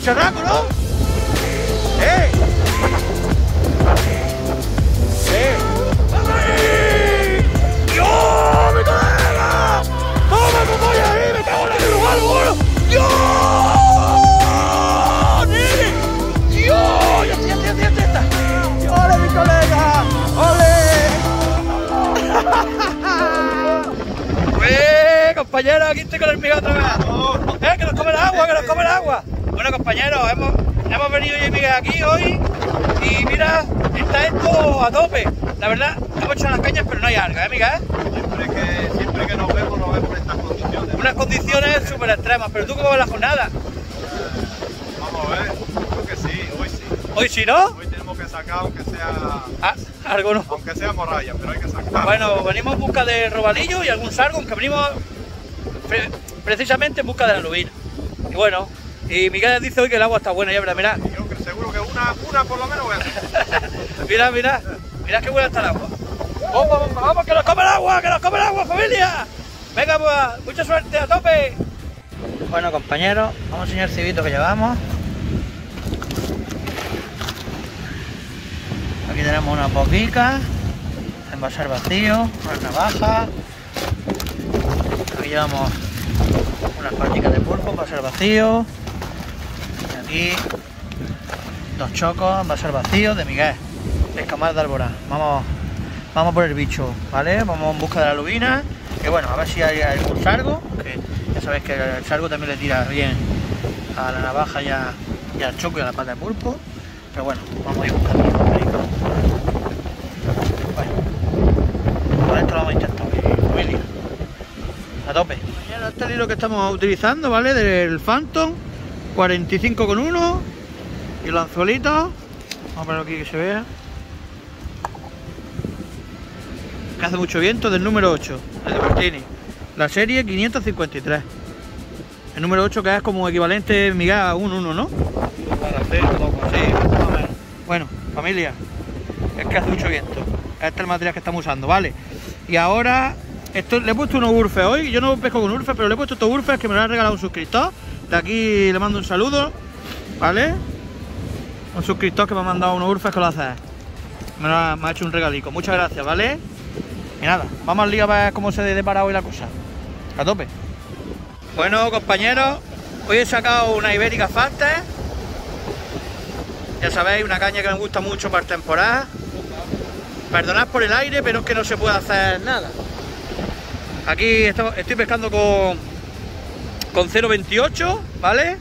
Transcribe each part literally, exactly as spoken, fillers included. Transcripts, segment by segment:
charraco, ¿no? ¡Eh! ¡Eh! ¡Ay! ¡Dios, mi colega! ¡Toma tu polla ahí! ¡Me cago en la que lo valgo, bueno! ¡Dios! ¡Nene! ¡Dios! ¡Ya está, ya está, ya está, ya está! ¡Ole, mi colega! ¡Ole! ¡Eh, compañeros! Aquí estoy con el Miguel otra vez. ¡Eh, que nos come el agua, que nos come el agua! Bueno, compañeros, hemos, hemos venido yo y Miguel aquí hoy y mira, está esto a tope. La verdad, hemos hecho las cañas, pero no hay alga, ¿eh, Miguel? Siempre que, siempre que nos vemos, nos vemos en estas condiciones. Unas condiciones súper extremas, pero ¿tú cómo ves la jornada? Vamos a ver, creo que sí, hoy sí. Hoy sí, ¿no? Hoy tenemos que sacar, aunque sea... Ah, algo no. Aunque sea morralla, pero hay que sacar. Bueno, venimos en busca de robalillo y algún sargo, aunque venimos pre precisamente en busca de la lubina. Y bueno, y Miguel dice hoy que el agua está buena, ya verás, mirad. Yo creo, seguro que una, una por lo menos voy a hacer. Mirad, mirad, mirad qué buena está el agua. ¡Vamos, vamos, vamos, que nos come el agua, que nos come el agua, familia! Venga, pues, mucha suerte, a tope. Bueno, compañeros, vamos a enseñar el cibito que llevamos. Aquí tenemos una boquica, envasar vacío, una navaja. Aquí llevamos unas paticas de pulpo, envasar vacío. Y aquí dos chocos, envasar vacío de Miguel, escamar de Alborán. Vamos, vamos por el bicho, ¿vale? Vamos en busca de la lubina. Que bueno, a ver si hay algún sargo, que ya sabéis que el sargo también le tira bien a la navaja y, a, y al choco y a la pata de pulpo. Pero bueno, vamos a ir buscando. Bueno, con esto lo vamos a intentar, familia. A tope. Este es el hilo que estamos utilizando, ¿vale? Del Phantom cuarenta y cinco con uno y los anzuelitos. Vamos a ponerlo aquí que se vea. Que hace mucho viento, del número ocho, el de Martini. La serie quinientos cincuenta y tres. El número ocho que es como equivalente, Miguel, a un uno, ¿no? Para hacer todo. Sí, más o menos. Bueno, familia, es que hace mucho viento. Este es el material que estamos usando, ¿vale? Y ahora, esto, le he puesto unos urfes hoy. Yo no pesco con urfes, pero le he puesto estos urfes que me lo ha regalado un suscriptor. De aquí le mando un saludo, ¿vale? Un suscriptor que me ha mandado unos urfes que lo hace. Me, lo ha, me ha hecho un regalico. Muchas gracias, ¿vale? Y nada, vamos al lío a ver cómo se depara hoy la cosa. A tope. Bueno, compañeros, hoy he sacado una Ibérica Faster. Ya sabéis, una caña que me gusta mucho para temporada. Perdonad por el aire, pero es que no se puede hacer nada. Aquí estoy, estoy pescando con, con cero veintiocho, ¿vale?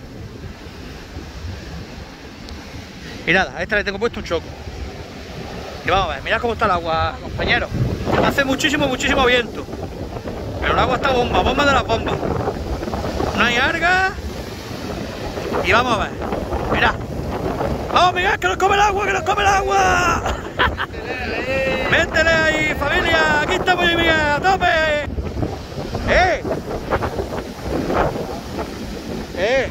Y nada, a esta le tengo puesto un choco. Y vamos a ver, mirad cómo está el agua, compañeros. Hace muchísimo, muchísimo viento. Pero el agua está bomba, bomba de las bombas. No hay alga. Y vamos a ver. Mirad. ¡Vamos, Miguel, que nos come el agua, que nos come el agua! ¡Métele ahí, familia! ¡Aquí estamos, Miguel, a tope! ¡Eh! ¡Eh!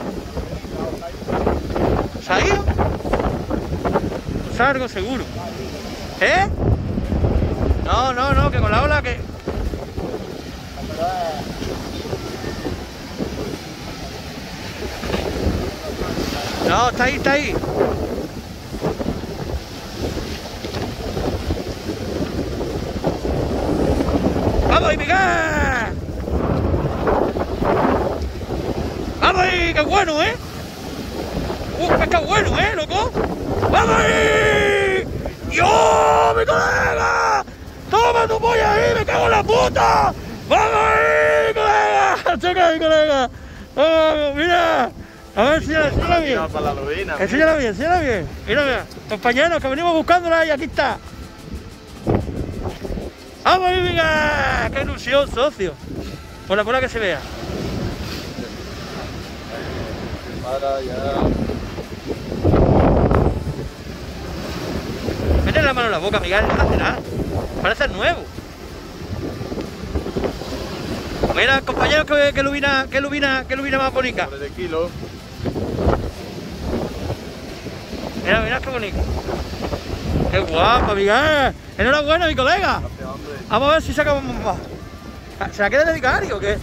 ¿Se ha ido? Salgo seguro. ¿Eh? No, no, no, que con la ola que... No, está ahí, está ahí. ¡Vamos ahí, Miguel! ¡Vamos ahí! ¡Qué bueno, eh! ¡Uh, pesca bueno, eh, loco! ¡Vamos ahí! ¡Dios, mi colega! ¡Toma tu polla ahí! ¡Me cago en la puta! ¡Vamos ahí, colega! ¡Choca ahí, colega! ¡Oh, mira! A ver, enséñala, enséñala bien. Enséñala bien, enséñala bien. Mira, mira. Compañeros, que venimos buscándola y aquí está. ¡Vamos ahí, Miguel! ¡Qué ilusión, socio! Por la cola que se vea. Para ya. Mete la mano en la boca, Miguel, no hace nada. Parece nuevo. Mira, compañeros, que, que lubina, que lubina, que lubina más bonita. De kilo. Mira, mira qué bonito. Qué guapa, Miguel. Enhorabuena, mi colega. Gracias, hombre. Vamos a ver si sacamos más. ¿Se la quiere dedicar o qué?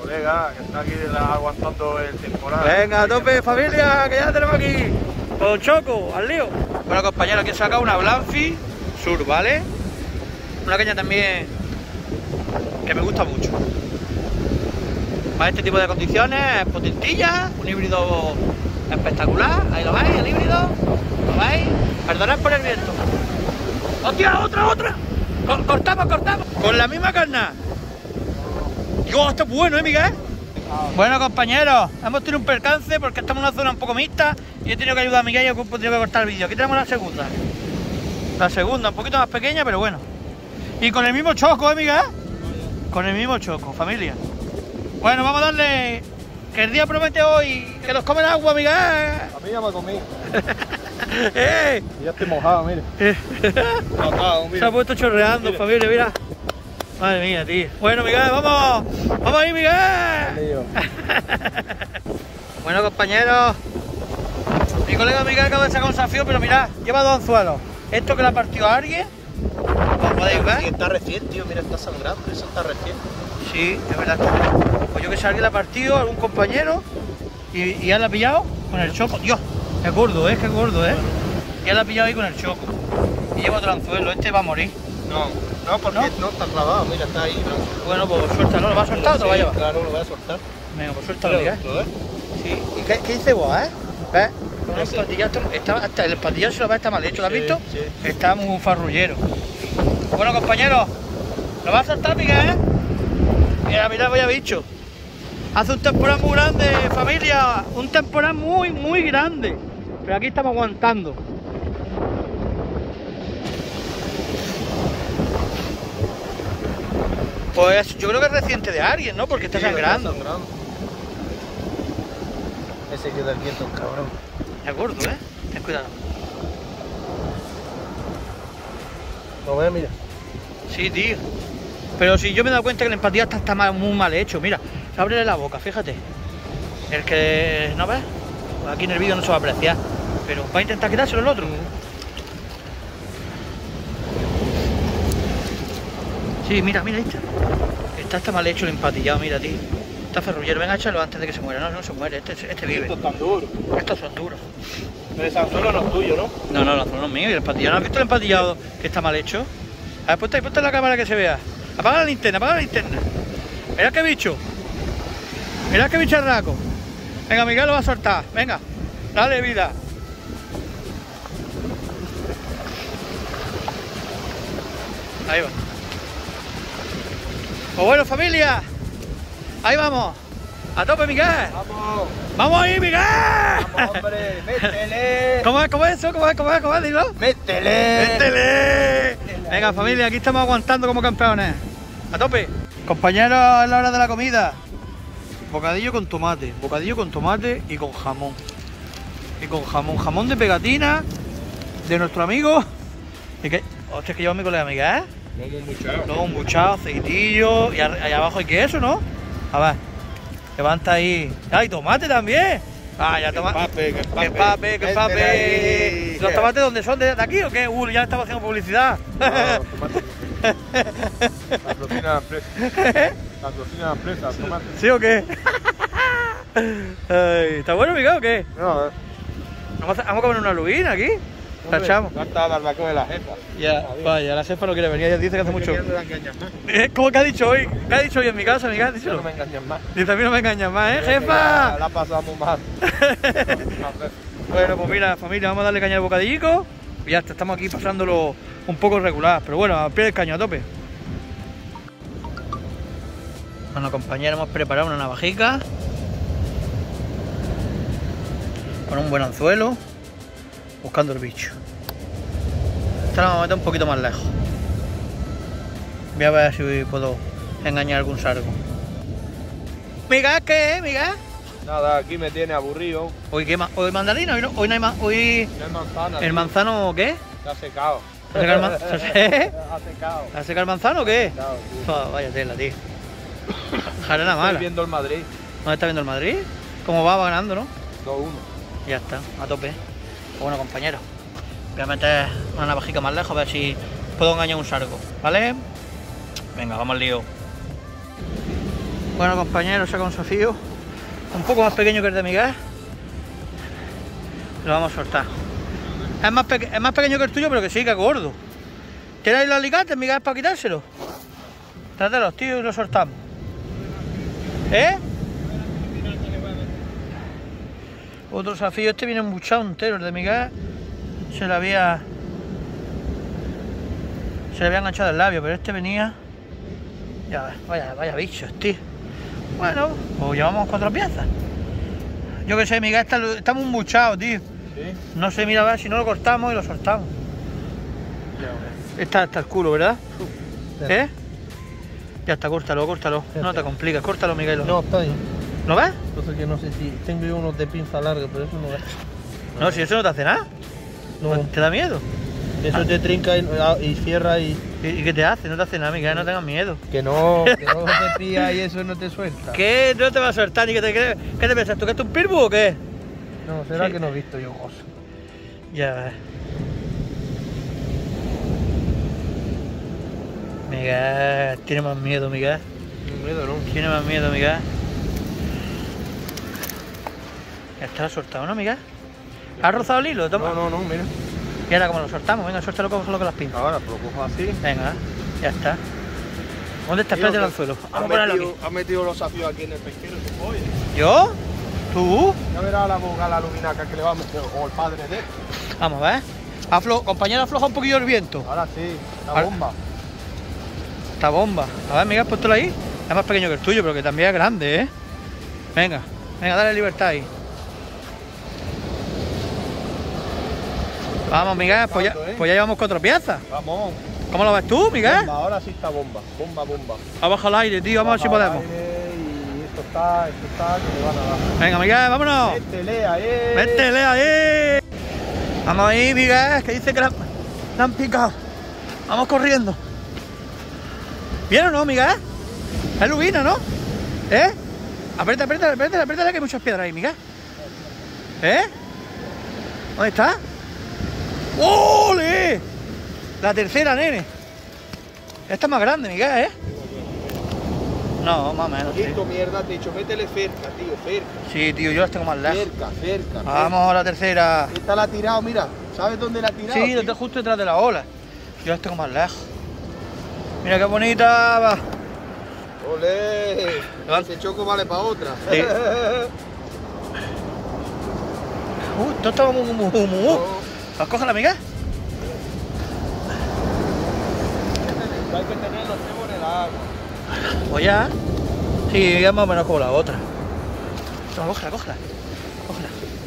colega, que está aquí aguantando el temporal. Venga, a tope, familia, que ya la tenemos aquí. Con Choco, al lío. Bueno, compañeros, aquí he sacado una Blanfi Sur, ¿vale? Una caña también que me gusta mucho. Para este tipo de condiciones, es potentilla, un híbrido espectacular. Ahí lo veis, el híbrido. ¿Lo veis? Perdonad por el viento. ¡Hostia, otra, otra! Cortamos, cortamos. Con la misma carnada. Dios, esto es bueno, ¿eh, Miguel? Bueno, compañeros, hemos tenido un percance porque estamos en una zona un poco mixta y he tenido que ayudar a Miguel y he tenido que cortar el vídeo. Aquí tenemos la segunda. La segunda, un poquito más pequeña, pero bueno. Y con el mismo choco, ¿eh, Miguel? Con el mismo choco, familia. Bueno, vamos a darle... Que el día promete hoy que nos comen agua, Miguel. A mí ya me comí. ¡Eh! Ya estoy mojado, mire. Mojado, mire. Se ha puesto chorreando, mire. Familia, mira. Madre mía, tío. Bueno, Miguel, vamos. Vamos ahí, Miguel. Bueno, compañeros. Mi colega Miguel acaba de sacar un desafío, pero mirad, lleva dos anzuelos. Esto que le ha partido a alguien. Como podéis ver. Sí, está recién, tío. Mira, está sangrando. Eso está recién. Sí, es verdad. Pues yo que sé, alguien le ha partido, algún compañero. Y, y ya la ha pillado con el choco. Dios, es gordo, ¿eh? Que es gordo, ¿eh? Ya la ha pillado ahí con el choco. Y lleva otro anzuelo. Este va a morir. No, no, porque no, no está clavado, mira, está ahí. No. Bueno, pues suéltalo, ¿lo vas a soltar o te lo vas a llevar? Claro, lo voy a soltar. Venga, pues suéltalo, Miguel. ¿Lo Sí. ¿Y qué, qué dice vos, eh? ¿Ves? Con un espastillazo, está, hasta el espastillazo si lo ves está mal hecho, ¿lo has Sí, visto? sí. Está muy farrullero. Bueno, compañeros, ¿lo vas a soltar, Miguel, eh? Mira, mira, vaya bicho. Hace un temporal muy grande, familia. Un temporal muy, muy grande. Pero aquí estamos aguantando. Pues yo creo que es reciente de alguien, ¿no? Porque está Sí, sangrando. está sangrando. Ese que del viento, cabrón. Es gordo, ¿eh? Ten cuidado. ¿Lo ves? Mira. Sí, tío. Pero si yo me he dado cuenta que la empatía está, está mal, muy mal hecho. Mira, ábrele la boca, fíjate. El que... ¿no ves? Pues aquí en el vídeo no se va a apreciar. Pero va a intentar quitárselo el otro. Sí, mira, mira, este. Está, está mal hecho el empatillado, mira, tío. Está ferrullero. Venga, échalo antes de que se muera. No, no se muere. Este, este vive. Estos están duros. Estos son duros. Pero ese anzuelo no es tuyo, ¿no? No, no, el anzuelo no es mío. Y el empatillado, ¿no has visto el empatillado que está mal hecho? A ver, ponte ahí, ponte en la cámara que se vea. Apaga la linterna, apaga la linterna. Mirad qué bicho. Mirad qué bicharraco. Venga, Miguel lo va a soltar. Venga, dale vida. Ahí va. Pues bueno, familia. Ahí vamos. A tope, Miguel. Vamos. Vamos ahí, Miguel. Vamos, hombre. Métele. ¿Cómo es, cómo es eso? ¿Cómo es, cómo es, cómo es? Dilo. Métele. ¡Métele! Venga, familia, aquí estamos aguantando como campeones. A tope. Compañeros, es la hora de la comida. Bocadillo con tomate. Bocadillo con tomate y con jamón. Y con jamón. Jamón de pegatina de nuestro amigo. ¿Y qué? Hostia, que lleva mi colega amiga, ¿eh? Lomo embuchado. Luego un buchado, aceitillo. Y allá abajo hay queso, ¿no? A ver. Levanta ahí. ¡Ay, tomate también! Ah, ya toma. Que empape, que empape. Que empape, que empape. Métele ahí. ¿Los tomates dónde son? ¿De de aquí o qué? Uh, ya estamos haciendo publicidad. No, tomate. La cocina de la empresa. La cocina de la empresa, tomate. ¿Sí o qué? Ay, ¿está bueno, Miguel, o qué? No, eh. ¿Vamos a, vamos a comer una lubina aquí? La echamos. Ya está la barbacoa de la jefa. Ya, vaya, la jefa no quiere venir, ella dice que hace mucho. Ya no me engañas más. Eh, ¿Cómo que ha dicho hoy? ¿Qué ha dicho hoy en mi casa, Miguel? Ya Díselo. no me engañas más. Dice, a mí no me engañas más, ¿eh, Mira que jefa? ya La pasamos mal. Bueno, pues mira, familia, vamos a darle caña al bocadillico. Y ya está, estamos aquí pasándolo un poco regular, pero bueno, al pie del caño, a tope. Bueno, compañeros, hemos preparado una navajica con un buen anzuelo, buscando el bicho. Esta la vamos a meter un poquito más lejos. Voy a ver si puedo engañar algún sargo. ¿Miguel qué, Miguel? Nada, aquí me tiene aburrido. ¿Hoy qué más? ¿Hoy mandarina? Hoy no, hoy no hay más. Hoy. No hay manzana. ¿El manzano qué? Se ha secado. ¿Se ha secado el man- se- Ha secado. ¿Ha secado el manzano o qué? Secado, sí. Oh, vaya tela, tío. Jarana Estoy mala. viendo el Madrid. ¿Dónde está viendo el Madrid? ¿Cómo va? Va ganando, ¿no? dos uno. Ya está, a tope. Pues bueno, compañeros, voy a meter una navajica más lejos a ver si puedo engañar un sargo, ¿vale? Venga, vamos al lío. Bueno, compañeros, saca un desafío un poco más pequeño que el de Miguel. Lo vamos a soltar. Es más, es más pequeño que el tuyo, pero que sí, que es gordo. ¿Tienes ahí los alicates, Miguel, para quitárselo? Trátelos, tío, y lo soltamos. ¿Eh? Otro desafío. Este viene embuchado entero. El de Miguel se le había... Se le había enganchado el labio, pero este venía... Ya ves, vaya, vaya bichos, tío. Bueno, pues llevamos cuatro piezas. Yo que sé, Miguel, está, está muy embuchado, tío. ¿Sí? No sé, mira, a ver si no lo cortamos y lo soltamos. Ya ves. Está hasta el culo, ¿verdad? ¿Eh? Ya está, córtalo, córtalo. No te compliques, córtalo, Miguel. No, está bien. ¿Lo ves? Entonces que no sé si tengo yo unos de pinza larga, pero eso no es. No, si eso no te hace nada. No, ¿Te da miedo? eso te trinca y, y cierra y. ¿Y, y qué te hace? No te hace nada, Miguel, no tengas miedo. Que no, que no te pilla y eso no te suelta. ¿Qué? No te va a soltar ni que te crees. ¿Qué te piensas tú? ¿Que esto es un pirbu o qué? No, será Sí. que no he visto yo cosas. Ya ves. Miguel, tiene más miedo, Miguel. Miedo, ¿no? Tiene más miedo, Miguel. Ya está soltado, ¿no, Miguel? ¿Has rozado el hilo? Toma. No, no, no, mira. Y ahora, como lo soltamos, venga, suéltalo con con las pinzas. Ahora lo cojo así. Venga, ya está. ¿Dónde está? Espérate el anzuelo. Vamos a ponerlo aquí. Ha metido los desafíos aquí en el pesquero, oye. ¿Yo? ¿Tú? Ya verás la boca, la luminaca que le va a meter, o el padre de él. Vamos a ver. Aflo... Compañero, afloja un poquillo el viento. Ahora sí, la Ahora- bomba. Esta bomba. A ver, Miguel, póntelo ahí. Es más pequeño que el tuyo, pero que también es grande, ¿eh? Venga, venga, dale libertad ahí. Vamos, Miguel, pues ya, Tanto, ¿eh? pues ya llevamos cuatro piezas. Vamos. ¿Cómo lo ves tú, Miguel? Bomba, ahora sí está bomba. Bomba, bomba. Ha bajado el aire, tío, vamos a ver si Baja podemos. al aire Y esto está, esto está que le van a dar. Venga, Miguel, vámonos. Métele ahí. Métele ahí. Vamos ahí, Miguel, que dice que la, la han picado. Vamos corriendo. ¿Bien o no, Miguel? Es lubina, ¿no? ¿Eh? Aprieta, aprieta, aprieta, aprieta, que hay muchas piedras ahí, Miguel. ¿Eh? ¿Dónde está? ¡Ole! La tercera, nene. Esta es más grande, Miguel, ¿eh? No, más o menos. Sí, Esto mierda, te he dicho, métele cerca, tío, cerca. sí, tío, yo las tengo más lejos. Cerca, cerca. Vamos a la tercera. cerca. Esta la ha tirado, mira. ¿Sabes dónde la ha tirado? Sí, tío? detrás- justo detrás de la ola. Yo las tengo más lejos. Mira qué bonita va. Olé. Levanta. Ese choco vale para otra. Sí. Uh, esto está muy, muy, muy, muy. No, ¿Las coge la Miguel? hay que tener los cebos en el agua. Pues ya. Sí, ya más o menos como la otra. Toma, cógela, cógela. Cógela.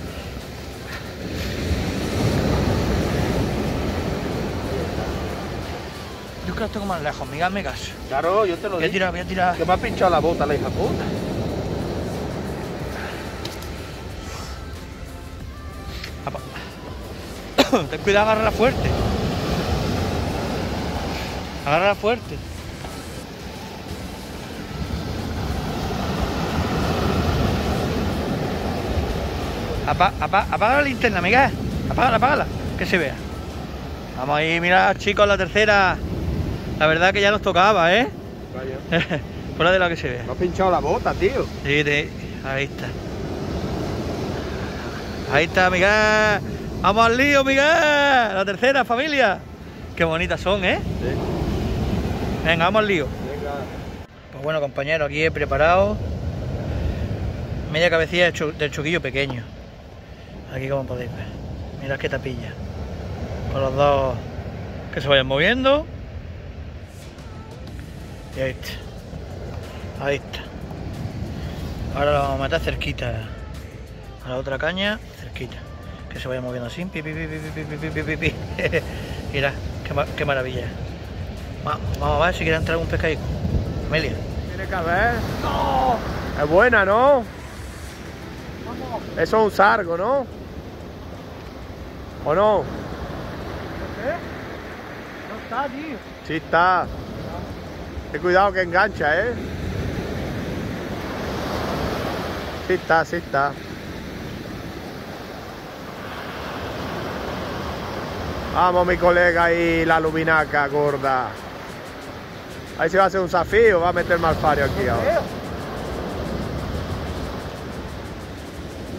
Yo creo que las tengo más lejos, Miguel, me caso. Claro, yo te lo Voy a digo. tirar, voy a tirar. Que me ha pinchado la bota la hija puta. Apa. Ten cuidado, agárrala fuerte. Agárrala fuerte. Apa, apa, apaga la linterna, Miguel. Apágala, apágala. Que se vea. Vamos ahí, mira, chicos, la tercera. La verdad que ya nos tocaba, ¿eh? Vaya. Fuera de lo que se vea. Me ha pinchado la bota, tío. Sí, sí, ahí está. Ahí está, Miguel. Vamos al lío, Miguel. La tercera, familia. Qué bonitas son, ¿eh? Sí. Venga, vamos al lío. Venga. Pues bueno, compañeros, aquí he preparado media cabecilla del, chu del chuquillo pequeño. Aquí, como podéis ver. Mirad qué tapilla. Con los dos que se vayan moviendo. Y ahí está. Ahí está. Ahora lo vamos a meter cerquita a la otra caña, cerquita. Que se vaya moviendo así. Pi, pi, pi, pi, pi, pi, pi, pi, pi. Mirad, qué, ma qué maravilla. Va, vamos a ver si quiere entrar algún pescadico. Amelia. Tiene que haber. ¡No! Es buena, ¿no? Eso es un sargo, ¿no? ¿O no? ¿Eh? No está, tío. Sí está. Ten cuidado que engancha, ¿eh? Sí está, sí está. Vamos, mi colega y la luminaca gorda. Ahí se va a hacer un desafío, va a meter malfario aquí ahora.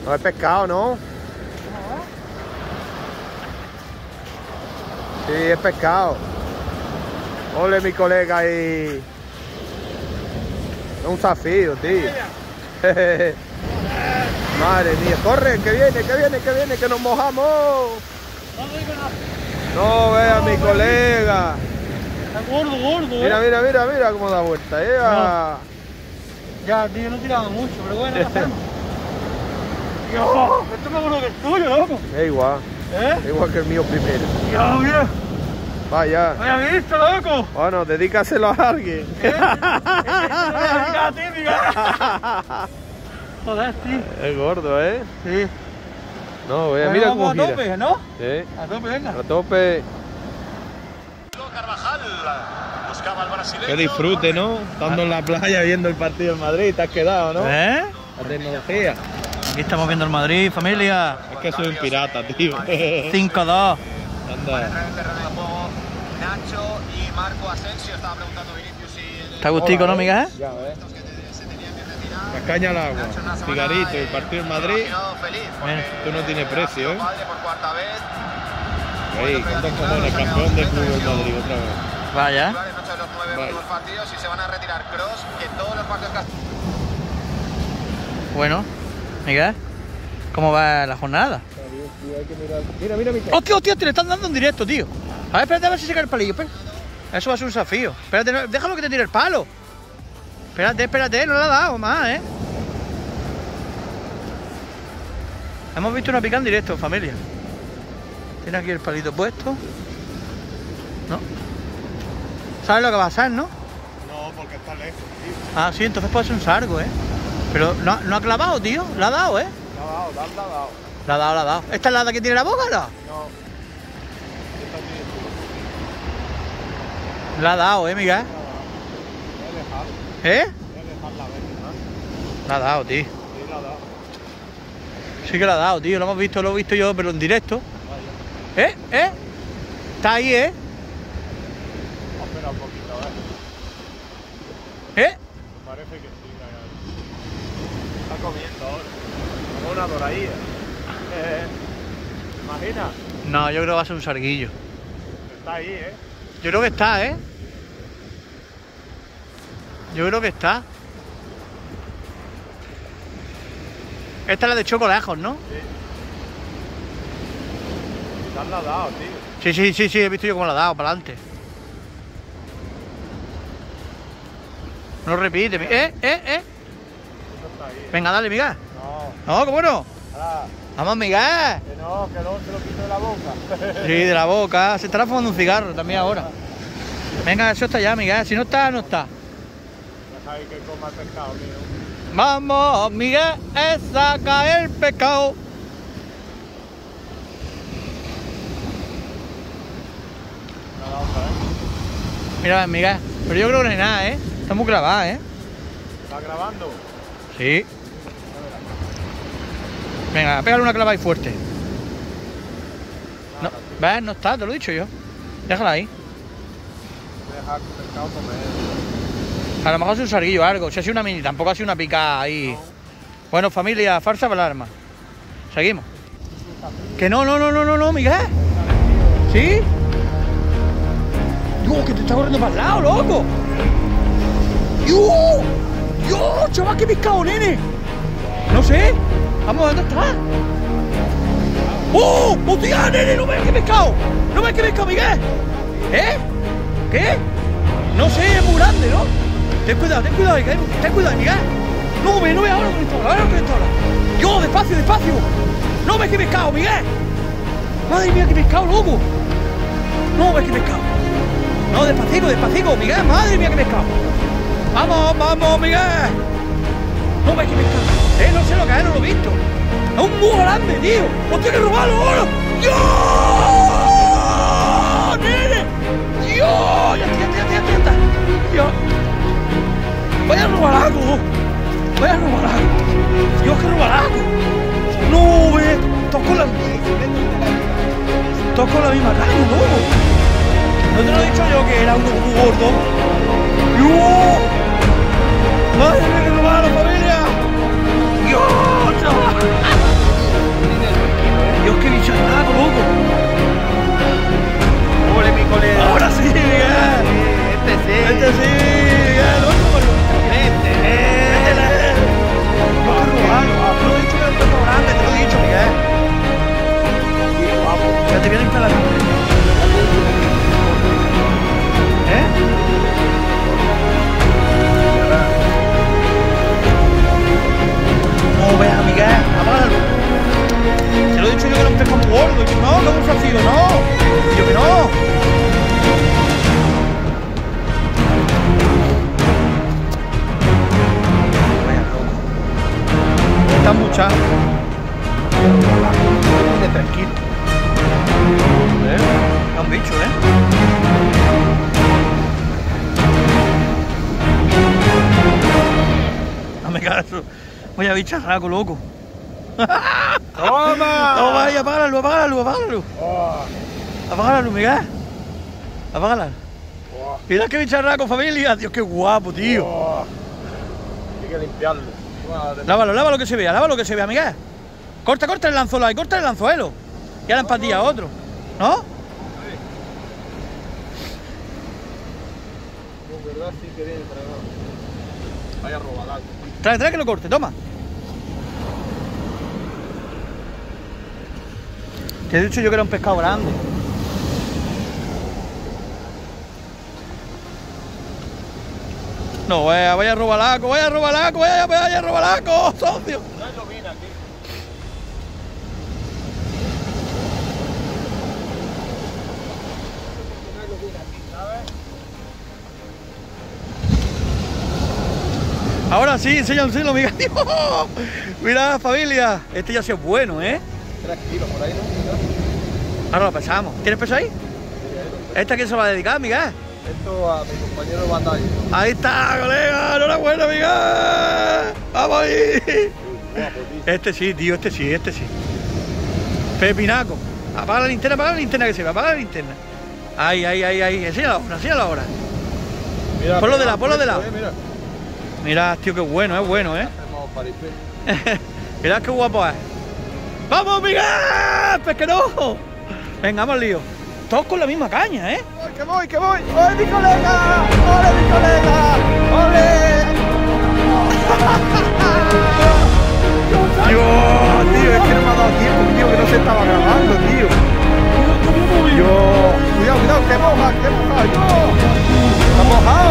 No es pescado, ¿no? Sí, es pescado. Ole, mi colega ahí. Es un desafío, tío. Madre mía, corre, que viene, que viene, que viene, que nos mojamos. No vea mi colega. Está gordo, gordo, eh. Mira, mira, mira, mira cómo da vuelta. ¿eh? No. Ya, tío, no tiraba mucho, pero bueno, ¿qué hacemos? Dios, esto me acuerdo que es tuyo, loco. Es igual. ¿Eh? Es igual que el mío primero. Dios, mira. Vaya. ¿Me has visto, loco? Bueno, dedícaselo a alguien. ¿Eh? Mira, típica. Joder, tío. Es gordo, ¿eh? Sí. No, vea, Bueno, mira vamos cómo a gira. tope, ¿no? Sí. A tope, venga. A tope. Carvajal buscaba al brasileño. Qué disfrute, ¿no? Estando en la playa viendo el partido en Madrid, te has quedado, ¿no? ¿Eh? La tecnología. Aquí estamos viendo el Madrid, familia. Es que soy un pirata, tío. cinco dos. Para entrar Anda. en el terreno de juego, Nacho y Marco Asensio. Estaba preguntando Vinicius si ¿Está gustico, no, Miguel? Ya ves. estos que te- se tenían que retirar. La caña al agua. Nacho en una semana, Cigarrito, el eh, partido en Madrid. imaginado feliz, porque Bien. Esto no tiene precio, ha ¿eh? sido padre por cuarta vez. Ahí, con dos cojones, campeón del Club del Madrid otra vez. Vaya. Titulares en ocho de los nueve Vaya. últimos partidos y se van a retirar Kroos, que todos los partidos que ha Bueno, Miguel, ¿cómo va la jornada? Mira, mira, mira. ¡Hostia, hostia! Te le están dando en directo, tío. A ver, espérate a ver si se cae el palillo. Espera. Eso va a ser un desafío. Espérate, no- déjalo que te tire el palo. Espérate, espérate, no le ha dado más, ¿eh? Hemos visto una pica en directo, familia. Tiene aquí el palito puesto. ¿No? ¿Sabes lo que va a ser, no? No, porque está lejos, tío. Ah, sí, entonces puede ser un sargo, ¿eh? Pero no, no ha clavado, tío. Le ha dado, ¿eh? La ha dado, la ha dado. Le ha dado, le ha dado. ¿Esta es la de que tiene la boca, no? No. Esta tiene tú. Le ha dado, ¿eh, Miguel? Voy a dejar. ¿Eh? Voy a dejarla a ver, ¿no? Le ha dado, tío. Sí, la ha dado. Sí que le ha dado, tío. Lo hemos visto, lo he visto yo, pero en directo. ¿Eh? ¿Eh? Está ahí, ¿eh? Espera un poquito, a ver. ¿Eh? Me parece que sí, ya, ya. Está comiendo ahora. Como una doradilla. Eh, ¿te imaginas? No, yo creo que va a ser un sarguillo. Está ahí, ¿eh? Yo creo que está, ¿eh? Yo creo que está. Esta es la de chocolajos, ¿no? Ya la ha dado, tío. Sí, sí, sí, sí, he visto yo cómo la ha dado, para adelante. No repite. mi- ¿Eh? ¿Eh? ¿Eh? Eso está ahí. Venga, dale, Miguel. No, No, ¿cómo no? ahora, Vamos, Miguel. que no, que no se lo quito de la boca. Sí, de la boca. Se estará fumando un cigarro también ahora. Venga, eso está ya, Miguel. Si no está, no está. Deja ahí que coma el pescado, mío. Vamos, Miguel, eh, saca el pescado. La ha dado otra vez. Mira, Miguel. Pero yo creo que no hay nada, ¿eh? Está muy clavada, ¿eh? ¿Está grabando? Sí. Venga, pégale una clava ahí fuerte. No, ¿ves? No está, te lo he dicho yo. Déjala ahí. Voy a dejar que el pescado comer. A lo mejor es un sarguillo o algo. Si ha sido una mini, tampoco ha sido una pica ahí. Bueno, familia, farsa para el arma. Seguimos. Que no, no, no, no, no, no, Miguel. ¿Sí? Dios, que te está corriendo para el lado, loco. Dios, Dios, chaval, qué pescado, nene. No sé. Vamos, ¿dónde está? ¡Oh! ¡Hostia, nene! ¡No ves qué pescado! ¡No ves qué pescado, Miguel! ¿Eh? ¿Qué? No sé, es muy grande, ¿no? Ten cuidado, ten cuidado, Miguel. Ten cuidado, Miguel. No ve, no ve ahora con esto, ahora con esto. Yo, despacio, despacio. No ves qué pescado, Miguel. Madre mía, qué pescado, loco. No ves qué pescado. No, despacito, despacito, Miguel. Madre mía, qué pescado. Vamos, vamos, Miguel. No ves qué pescado. Eh, no sé lo que es, no lo he visto. Es un muy grande, tío. ¡Hostia, que robarlo ahora! ¡Dios! ¡Nene! ¡Dios! Ya está, ya está, ya está, ya está. Dios. Vaya robalaco. Vaya robalaco. Dios, qué robalaco. No, ve. Toco la Toco la misma calle, no. ¿No te lo he dicho yo que era uno muy gordo? ¡Dios! ¡Madre mía, que robalo, familia! ¡Dios, chaval! Está mucha. Tranquilo. ¿Eh? Es un bicho, ¿eh? No me caso. Voy a bicharraco, loco. ¡Toma! No, vaya, apágalo, apágalo, apágalo. Oh, Apágalo, Miguel. Apágala. oh, Mira qué bicharraco, familia. Dios, qué guapo, tío. oh. Hay que limpiarlo. Madre. Lávalo, lávalo que se vea, lávalo que se vea, Miguel. Corta, corta el anzuelo ahí, corta el anzuelo. Y ahora empatilla otro. ¿No? No, verdad sí que viene para abajo. Vaya robadazo. Trae, trae que lo corte, toma. Te he dicho yo que era un pescado grande. No, vaya, vaya robalaco, vaya robalaco, vaya, vaya robalaco, socio. No hay lobina aquí. No hay lobina aquí, ¿sabes? Ahora sí, enséñalo, Miguel. Mira, familia, este ya sí es bueno, ¿eh? Tres kilos por ahí, ¿no? Ahora lo pesamos. ¿Tienes peso ahí? ¿Esta a quién se va a dedicar, Miguel? Esto a mi compañero de batalla. Ahí está, colega, enhorabuena, Miguel. Vamos ahí. Guapo, tío. Este sí, tío, este sí, este sí. Pepinaco. Apaga la linterna, apaga la linterna que se ve, apaga la linterna. Ahí, ahí, ahí, ahí. Enséñalo ahora, enséñalo ahora. Mira, Ponlo de mira, lado, ponlo de lado. eh, Mira. Mira, tío, qué bueno, es bueno, ¿eh? Hacemos paripé. Mirad qué guapo es. ¡Vamos, Miguel! ¡Pesquero! Venga, vamos al lío. Todos con la misma caña, ¿eh? ¡Ay, que voy, que voy! ¡Ole, mi colega! ¡Ole, mi colega! ¡Ole! Dios, tío, es que no me ha dado tiempo, tío, que no se estaba grabando, tío. Dios, cuidado, cuidado, que moja, que moja, yo. ¿Está mojado?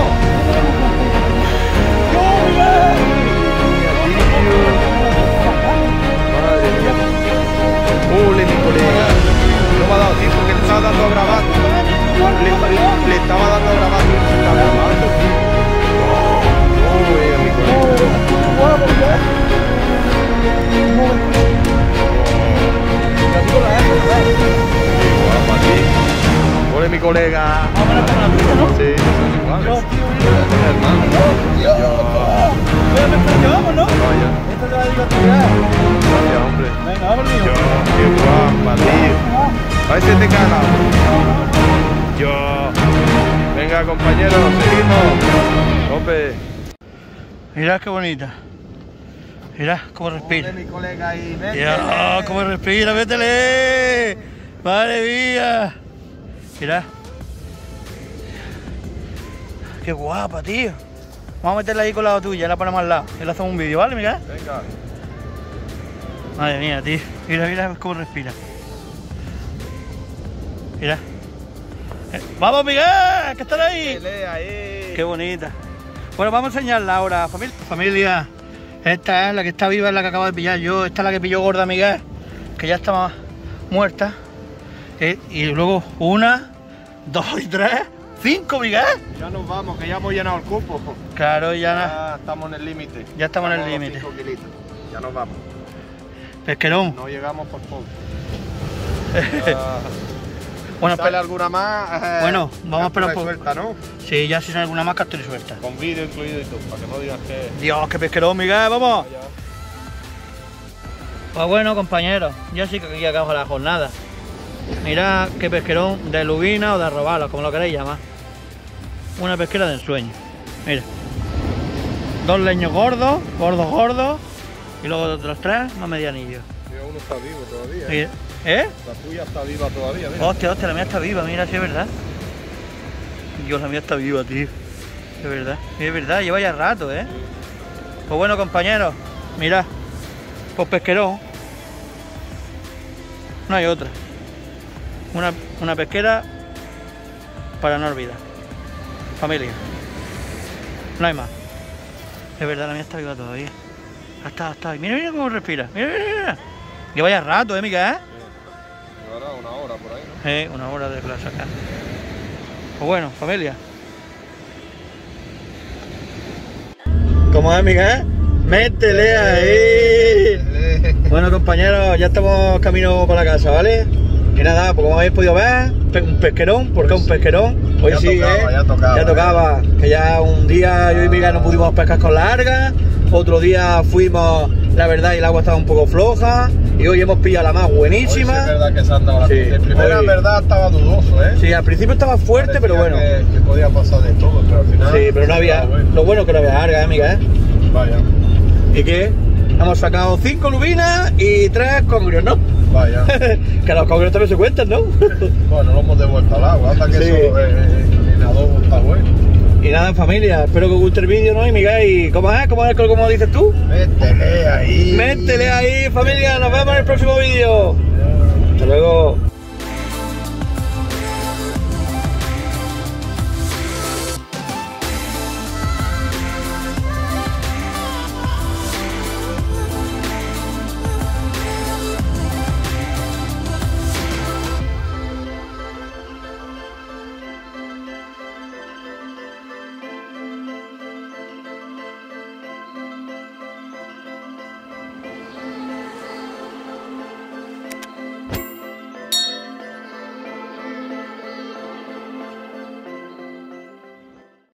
Madre mía. ¡Ole, mi colega! No me ha dado tiempo, que le estaba dando a grabar. Le, le, le estaba dando a grabar y no se estaba grabando, tío. ¡Ole, mi colega! ¡Ole, mi colega! Sí, son iguales. Son hermanos. Vamos, ¿no? Vaya. Esto te va a divertir. Vaya, hombre. Venga, vamos al lío. Yo, qué guapa, tío. A ver si te caga. Yo. Venga, compañeros, seguimos. Tope. Mirad qué bonita. Mirad cómo respira. mi colega ahí, Dios, cómo respira, métele. Madre mía. Mirad. Qué guapa, tío. Vamos a meterla ahí con la tuya, la ponemos al lado. Y le hacemos un vídeo, ¿vale, Miguel? Venga. Madre mía, tío. Mira, mira cómo respira. Mira. Eh, ¡Vamos, Miguel! ¡Que están ahí! ahí. ¡Qué bonita! Bueno, vamos a enseñarla ahora, familia. Familia, esta es la que está viva, es la que acabo de pillar yo. Esta es la que pilló gorda Miguel, que ya estaba muerta. Eh, y luego una, dos y tres, cinco, Miguel. Ya nos vamos, que ya hemos llenado el cupo. Claro, ya, Ya estamos en el límite. Ya estamos en el Estamos límite. cinco kilitos. Ya nos vamos. pesquerón. No llegamos por poco. Bueno, ¿Sale espera. alguna más? Eh, Bueno, vamos a esperar un poco. suelta, ¿no? Sí, ya si sale alguna más, captura y suelta. Con vídeo incluido y todo, para que no digas que... Dios, qué pesquerón, Miguel, vamos. Vaya. Pues bueno, compañeros, ya sí que aquí acaba la jornada. Mirad qué pesquerón de lubina o de arrobalo, como lo queréis llamar. Una pesquera de ensueño. Mira. Dos leños gordos, gordos, gordos. Y luego otros tres, más medianillos. Mira, uno está vivo todavía. Mira. ¿Eh? La tuya está viva todavía, mira. Hostia, hostia, la mía está viva, mira, sí es verdad. Dios, la mía está viva, tío. Es verdad, es verdad, lleva ya rato, ¿eh? Pues bueno, compañeros, mirad. Pues pesquerón. No hay otra. Una, una pesquera para no olvidar. Familia. No hay más. Es verdad, la mía está viva todavía. Hasta, hasta ahí. Mira, mira cómo respira. Mira, mira, mira. Lleva ya rato, ¿eh, Mica? ¿Eh? Llevará una hora por ahí, ¿no? Eh, una hora de clase acá. Pues bueno, familia. ¿Cómo es, Mica? Métele ahí. Bueno, compañeros, ya estamos camino para la casa, ¿vale? Y nada, pues como habéis podido ver, un pesquerón, porque es un pesquerón. Hoy Ya sí, tocaba, ¿eh? ya tocaba, Ya tocaba, que ya un día yo y Miguel no pudimos pescar con larga, otro día fuimos, la verdad, y el agua estaba un poco floja, y hoy hemos pillado la más Hoy sí buenísima. es verdad que se han dado la Sí, De primera, hoy- en verdad, estaba dudoso, ¿eh? Sí, al principio estaba fuerte, pero Parecía bueno. Que, que podía pasar de todo, pero al final... Sí, pero no había. estaba bueno. Lo bueno es que no había larga, ¿eh, Miguel? Vaya, ¿Y qué? Hemos sacado cinco lubinas y tres congrios, ¿no? vaya. Que los congrios también se cuentan, ¿no? Bueno, lo hemos devuelto al agua, hasta que Sí. eso eh, eh, en adobo está bueno. Y nada, familia, espero que os guste el vídeo, ¿no? Y Miguel, ¿y ¿cómo es? ¿Cómo es? ¿Cómo dices tú? Métele ahí. Métele ahí, familia, nos vemos en el próximo vídeo. Hasta luego.